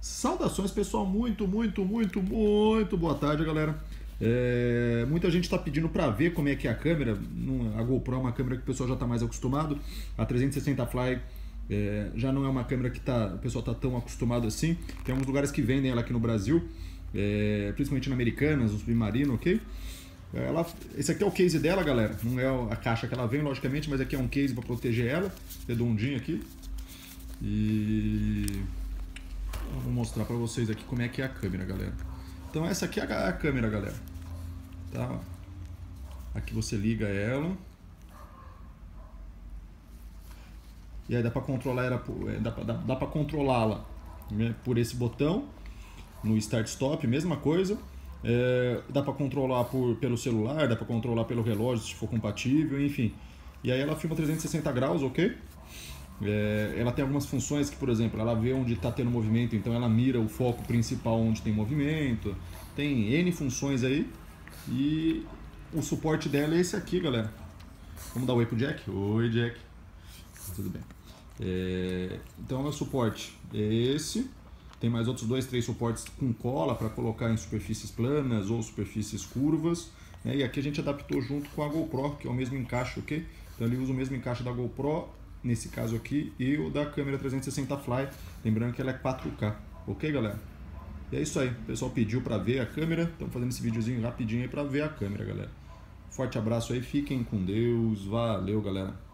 Saudações, pessoal, muito boa tarde, galera. Muita gente está pedindo para ver como é que é a câmera. A GoPro é uma câmera que o pessoal já está mais acostumado. A 360 Fly já não é uma câmera que o pessoal está tão acostumado assim. Tem alguns lugares que vendem ela aqui no Brasil, principalmente na Americanas, no Submarino, ok? Esse aqui é o case dela, galera. Não é a caixa que ela vem, logicamente, mas aqui é um case para proteger ela, redondinho aqui. E vou mostrar para vocês aqui como é que é a câmera, galera. Então essa aqui é a câmera, galera. Tá? Aqui você liga ela. E aí dá para controlar ela, dá para controlá-la, né, por esse botão no Start Stop, mesma coisa. Dá para controlar pelo celular, dá para controlar pelo relógio se for compatível, enfim. E aí ela filma 360 graus, ok? Ela tem algumas funções que, por exemplo, ela vê onde está tendo movimento, então ela mira o foco principal onde tem movimento. Tem N funções aí. E o suporte dela é esse aqui, galera. Vamos dar oi pro Jack? Oi, Jack. Tudo bem. Então o meu suporte é esse. Tem mais outros 2, 3 suportes com cola para colocar em superfícies planas ou superfícies curvas. E aqui a gente adaptou junto com a GoPro, que é o mesmo encaixe, ok? Então ele usa o mesmo encaixe da GoPro, nesse caso aqui, e o da câmera 360 Fly. Lembrando que ela é 4K, ok, galera? E é isso aí, o pessoal pediu para ver a câmera. Estamos fazendo esse videozinho rapidinho aí para ver a câmera, galera. Forte abraço aí, fiquem com Deus, valeu, galera.